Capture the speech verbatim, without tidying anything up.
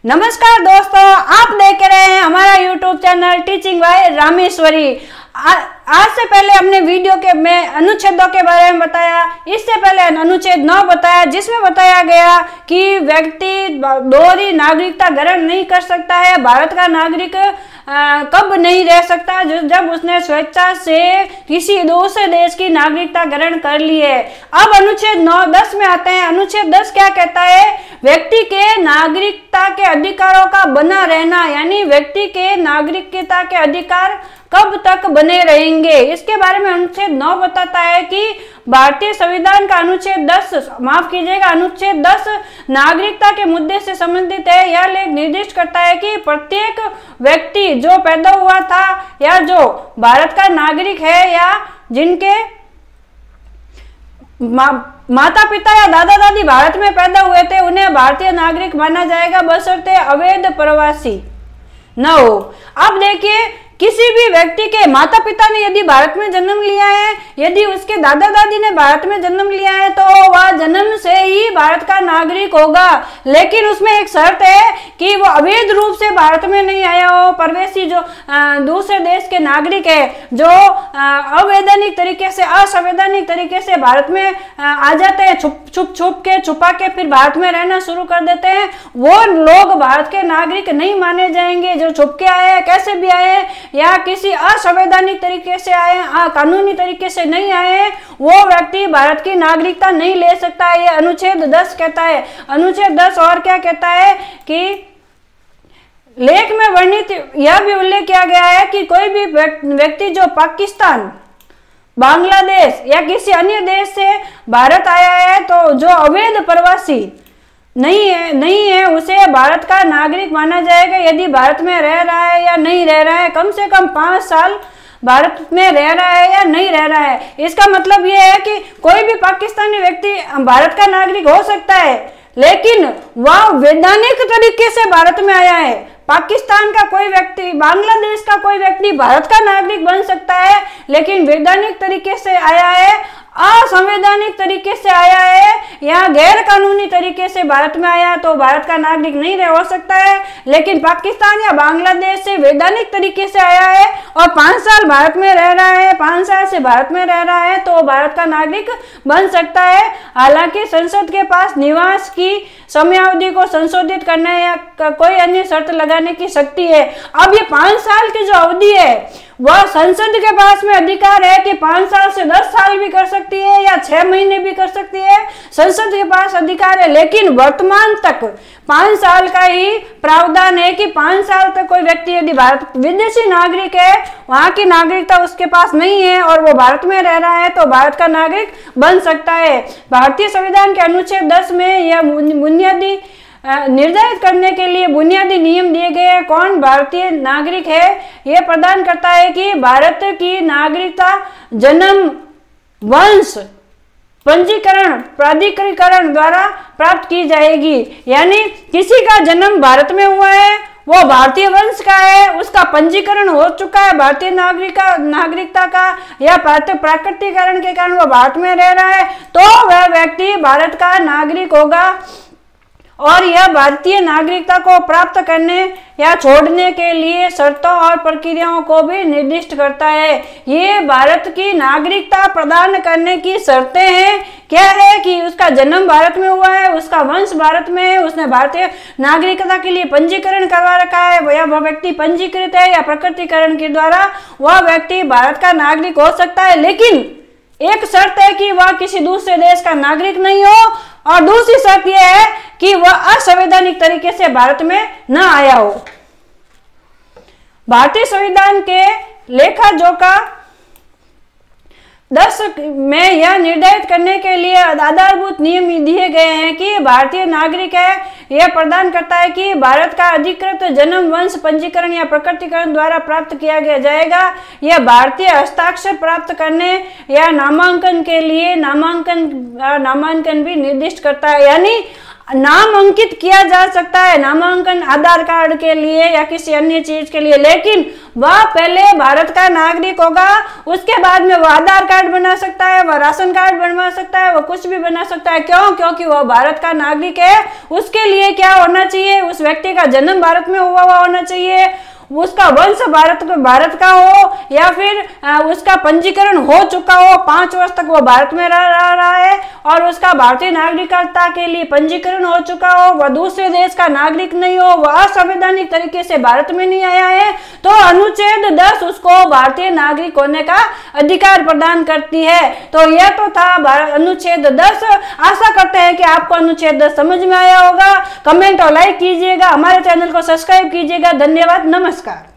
नमस्कार दोस्तों, आप देख रहे हैं हमारा YouTube channel teaching by Rameshwari. आज से पहले हमने वीडियो के में अनुच्छेदों के बारे में बताया। इससे पहले अनुच्छेद नौ बताया, जिसमें बताया गया कि व्यक्ति दोहरी नागरिकता ग्रहण नहीं कर सकता है। भारत का नागरिक आ, कब नहीं रह सकता, जब उसने स्वेच्छा से किसी दूसरे देश की नागरिकता ग्रहण कर ली है। अब अनुच्छेद नौ दस में आते हैं। अनुच्छेद दस क्या कहता है? व्यक्ति के नागरिकता के अधिकारों का बना रहना, यानी व्यक्ति के नागरिकता के अधिकार कब तक बने रहेंगे, इसके बारे में अनुच्छेद नौ बताता है कि भारतीय संविधान का अनुच्छेद दस माफ कीजिएगा अनुच्छेद दस नागरिकता के मुद्दे से संबंधित है। यह लेख निर्दिष्ट करता है कि प्रत्येक व्यक्ति जो पैदा हुआ था या जो भारत का नागरिक है या जिनके मा, माता पिता या दादा दादी भारत में पैदा हुए थे, उन्हें भारतीय नागरिक माना जाएगा बशर्ते अवैध प्रवासी न हो। अब देखिए, किसी भी व्यक्ति के माता पिता ने यदि भारत में जन्म लिया है, यदि उसके दादा दादी ने भारत में जन्म लिया है, तो वह जन्म से ही भारत का नागरिक होगा। लेकिन उसमें एक शर्त है कि वो अवैध रूप से भारत में नहीं आया हो। प्रवेशी जो आ, दूसरे देश के नागरिक है, जो अवैधानिक तरीके से असंवैधानिक तरीके से भारत में आ, आ जाते हैं, छुप छुप छुप के छुपा के फिर भारत में रहना शुरू कर देते हैं, वो लोग भारत के नागरिक नहीं माने जाएंगे। जो छुप के आए हैं, कैसे भी आए हैं, या किसी असंवैधानिक तरीके से आए, कानूनी तरीके से नहीं आए, वो व्यक्ति भारत की नागरिकता नहीं ले सकता है। ये अनुच्छेद दस कहता है। अनुच्छेद दस और क्या कहता है कि लेख में वर्णित यह भी उल्लेख किया गया है कि कोई भी व्यक्ति जो पाकिस्तान, बांग्लादेश या किसी अन्य देश से भारत आया है, तो जो अवैध प्रवासी नहीं है नहीं है उसे भारत का नागरिक माना जाएगा यदि भारत में रह रहा है या नहीं रह रहा है, कम से कम पांच साल भारत में रह रहा है या नहीं रह रहा है। इसका मतलब यह है कि कोई भी पाकिस्तानी व्यक्ति भारत का नागरिक हो सकता है, लेकिन वह वैधानिक तरीके से भारत में आया है। पाकिस्तान का कोई व्यक्ति, बांग्लादेश का कोई व्यक्ति भारत का नागरिक बन सकता है, लेकिन वैधानिक तरीके से आया है, असंवैधानिक तरीके से आया है या गैर कानूनी तरीके से भारत में आया तो भारत का नागरिक नहीं रह हो सकता है। लेकिन पाकिस्तान या बांग्लादेश से वैधानिक तरीके से आया है और पांच साल भारत में रह रहा है, पांच साल से भारत में रह रहा है, तो भारत का नागरिक बन सकता है। हालांकि संसद के पास निवास की समयावधि को संशोधित करने या कोई अन्य शर्त लगाने की शक्ति है। अब ये पांच साल की जो अवधि है, वह संसद के पास में अधिकार है कि पांच साल से दस साल भी कर सकती है या छह महीने भी कर सकती है, संसद के पास अधिकार है। लेकिन वर्तमान तक पांच साल का ही प्रावधान है कि पांच साल तक कोई व्यक्ति यदि भारत विदेशी नागरिक है, वहां की नागरिकता उसके पास नहीं है और वो भारत में रह रहा है, तो भारत का नागरिक बन सकता है। भारतीय संविधान के अनुच्छेद दस में यह बुनियादी निर्धारित करने के लिए बुनियादी नियम दिए गए हैं। कौन भारतीय नागरिक है, यह प्रदान करता है कि भारत की नागरिकता जन्म, वंश, पंजीकरण, प्राधिकरण द्वारा प्राप्त की जाएगी। यानी किसी का जन्म भारत में हुआ है, वो भारतीय वंश का है, उसका पंजीकरण हो चुका है भारतीय नागरिका नागरिकता का, या प्राकृतिकरण के कारण वो भारत में रह रहा है, तो वह व्यक्ति भारत का नागरिक होगा। और यह भारतीय नागरिकता को प्राप्त करने या छोड़ने के लिए शर्तों और प्रक्रियाओं को भी निर्दिष्ट करता है। ये भारत की नागरिकता प्रदान करने की शर्तें हैं। क्या है कि उसका जन्म भारत में हुआ है, उसका वंश भारत में है, उसने भारतीय नागरिकता के लिए पंजीकरण करवा रखा है, या वह व्यक्ति पंजीकृत है, या प्रकटीकरण के द्वारा वह व्यक्ति भारत का नागरिक हो सकता है। लेकिन एक शर्त है कि वह किसी दूसरे देश का नागरिक नहीं हो, और दूसरी शर्त यह है कि वह असंवैधानिक तरीके से भारत में न आया हो। भारतीय संविधान के लेखा जोखा दस में यह निर्धारित करने के लिए आधारभूत नियम दिए गए हैं कि भारतीय नागरिक है। यह प्रदान करता है कि भारत का अधिकृत जन्म, वंश, पंजीकरण या प्रकटीकरण द्वारा प्राप्त किया गया जाएगा। यह भारतीय हस्ताक्षर प्राप्त करने या नामांकन के लिए नामांकन नामांकन भी निर्दिष्ट करता है। यानी नाम अंकित किया जा सकता है, नामांकन आधार कार्ड के लिए या किसी अन्य चीज के लिए, लेकिन वह पहले भारत का नागरिक होगा, उसके बाद में वह आधार कार्ड बना सकता है, वह राशन कार्ड बनवा सकता है, वह कुछ भी बना सकता है। क्यों? क्योंकि वह भारत का नागरिक है। उसके लिए क्या होना चाहिए? उस व्यक्ति का जन्म भारत में हुआ हुआ होना चाहिए, उसका वंश भारत भारत का हो, या फिर आ, उसका पंजीकरण हो चुका हो, पांच वर्ष तक वो भारत में रह रहा है और उसका भारतीय नागरिकता के लिए पंजीकरण हो चुका हो, वह दूसरे देश का नागरिक नहीं हो, वह असंवैधानिक तरीके से भारत में नहीं आया है, तो अनुच्छेद दस उसको भारतीय नागरिक होने का अधिकार प्रदान करती है। तो यह तो था अनुच्छेद दस। आशा करते हैं कि आपको अनुच्छेद दस समझ में आया होगा। कमेंट और लाइक कीजिएगा, हमारे चैनल को सब्सक्राइब कीजिएगा। धन्यवाद, नमस्कार।